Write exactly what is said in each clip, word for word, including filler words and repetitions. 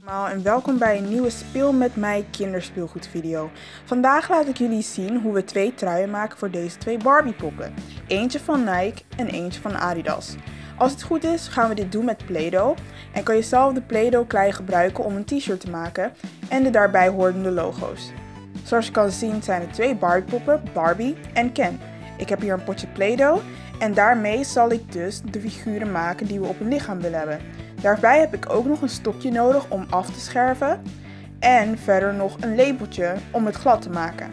En welkom bij een nieuwe Speel met mij kinderspeelgoed video. Vandaag laat ik jullie zien hoe we twee truien maken voor deze twee Barbie poppen. Eentje van Nike en eentje van Adidas. Als het goed is gaan we dit doen met Play-Doh en kan je zelf de Play-Doh klei gebruiken om een t-shirt te maken en de daarbij horende logo's. Zoals je kan zien zijn er twee Barbie poppen, Barbie en Ken. Ik heb hier een potje Play-Doh en daarmee zal ik dus de figuren maken die we op een lichaam willen hebben. Daarbij heb ik ook nog een stokje nodig om af te scherven en verder nog een lepeltje om het glad te maken.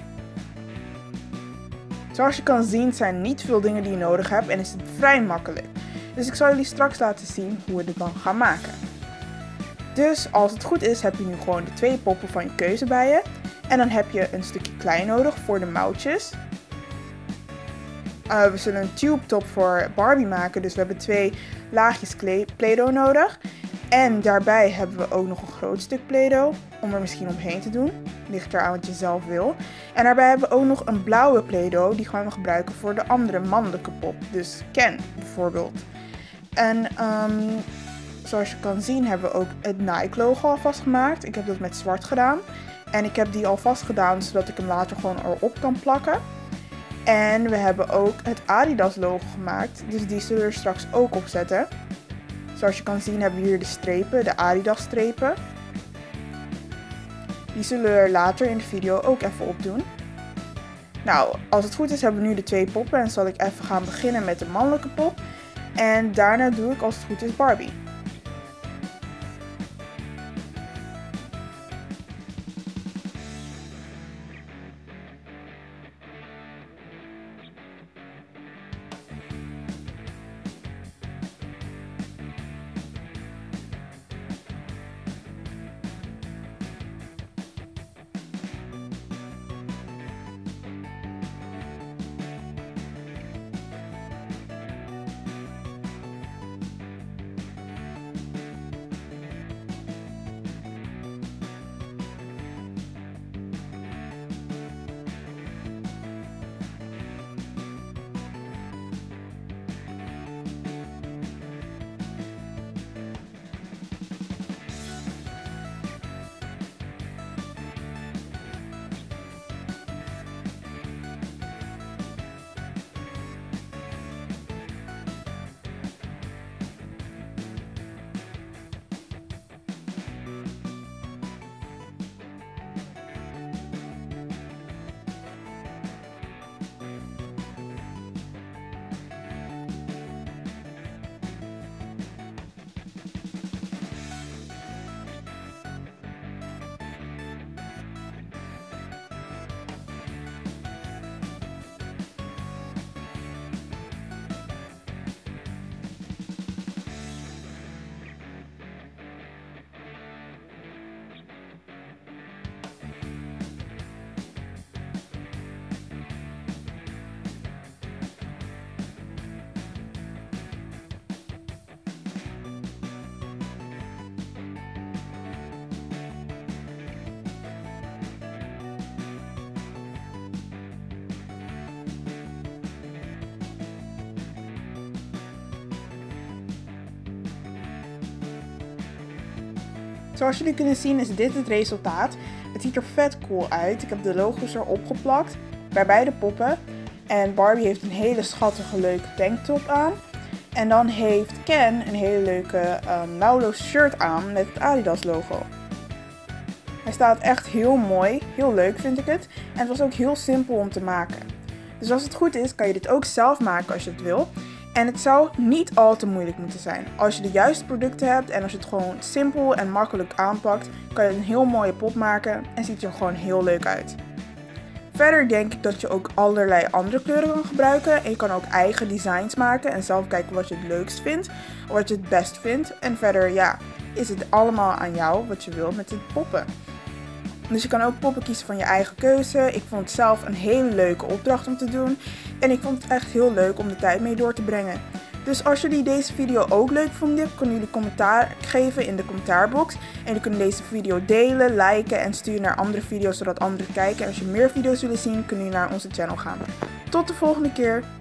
Zoals je kan zien zijn er niet veel dingen die je nodig hebt en is het vrij makkelijk. Dus ik zal jullie straks laten zien hoe we dit dan gaan maken. Dus als het goed is heb je nu gewoon de twee poppen van je keuze bij je. En dan heb je een stukje klei nodig voor de mouwtjes. Uh, we zullen een tube top voor Barbie maken, dus we hebben twee laagjes Play-Doh nodig. En daarbij hebben we ook nog een groot stuk Play-Doh om er misschien omheen te doen. Ligt eraan wat je zelf wil. En daarbij hebben we ook nog een blauwe Play-Doh, die gaan we gebruiken voor de andere mannelijke pop. Dus Ken bijvoorbeeld. En um, zoals je kan zien hebben we ook het Nike logo alvast gemaakt. Ik heb dat met zwart gedaan. En ik heb die alvast gedaan zodat ik hem later gewoon erop kan plakken. En we hebben ook het Adidas logo gemaakt, dus die zullen we er straks ook op zetten. Zoals je kan zien hebben we hier de strepen, de Adidas strepen. Die zullen we er later in de video ook even opdoen. Nou, als het goed is hebben we nu de twee poppen en zal ik even gaan beginnen met de mannelijke pop. En daarna doe ik als het goed is Barbie. Zoals jullie kunnen zien is dit het resultaat. Het ziet er vet cool uit. Ik heb de logo's erop geplakt bij beide poppen. En Barbie heeft een hele schattige leuke tanktop aan. En dan heeft Ken een hele leuke um, mouwloos shirt aan met het Adidas logo. Hij staat echt heel mooi, heel leuk vind ik het. En het was ook heel simpel om te maken. Dus als het goed is kan je dit ook zelf maken als je het wil. En het zou niet al te moeilijk moeten zijn. Als je de juiste producten hebt en als je het gewoon simpel en makkelijk aanpakt, kan je een heel mooie pop maken en ziet er gewoon heel leuk uit. Verder denk ik dat je ook allerlei andere kleuren kan gebruiken en je kan ook eigen designs maken en zelf kijken wat je het leukst vindt of wat je het best vindt. En verder ja, is het allemaal aan jou wat je wil met de poppen. Dus je kan ook poppen kiezen van je eigen keuze. Ik vond het zelf een hele leuke opdracht om te doen. En ik vond het echt heel leuk om de tijd mee door te brengen. Dus als jullie deze video ook leuk vonden, kunnen jullie commentaar geven in de commentaarbox. En jullie kunnen deze video delen, liken en sturen naar andere video's zodat anderen kijken. En als je meer video's willen zien, kunnen jullie naar onze channel gaan. Tot de volgende keer!